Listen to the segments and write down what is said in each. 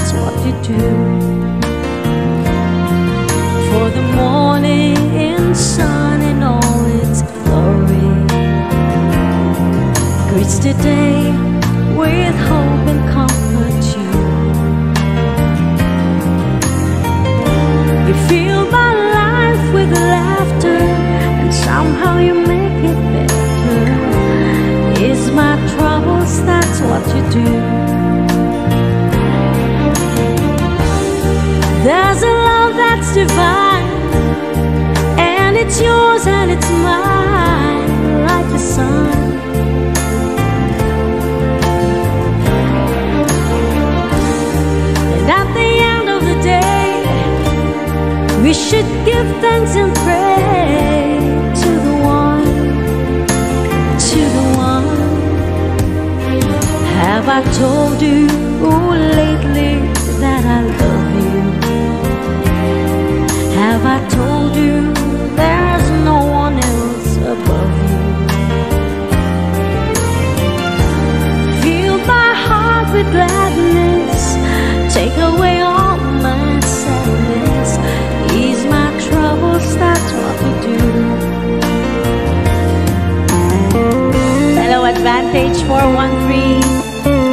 that's what you do. For the morning sun in all its glory greets the day with hope and comfort you. You fill my life with laughter, and somehow you make it better. Ease my troubles, that's what you do. There's a love that's divine, and it's yours and it's mine, like the sun. And at the end of the day, we should give thanks and pray to the one, to the one. Have I told you lately that I love you? Have I told you there's no one else above you? Fill my heart with gladness, take away all my sadness, ease my troubles, that's what you do. Hello, Advantage 413.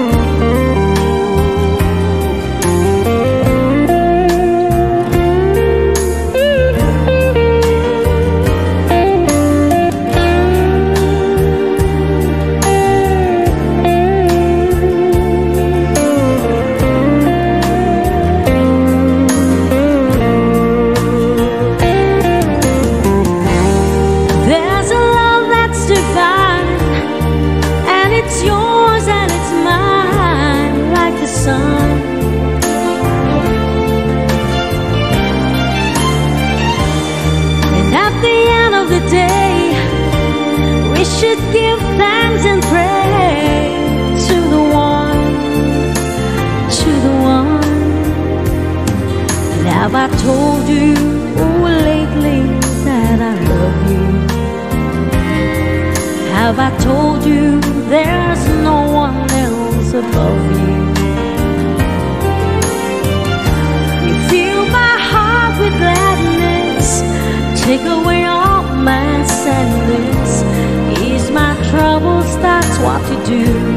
And at the end of the day, we should give thanks and pray to the one, to the one. And have I told you lately that I love you? Have I told you there's no one else above you? With gladness, take away all my sadness, ease my troubles, that's what you do.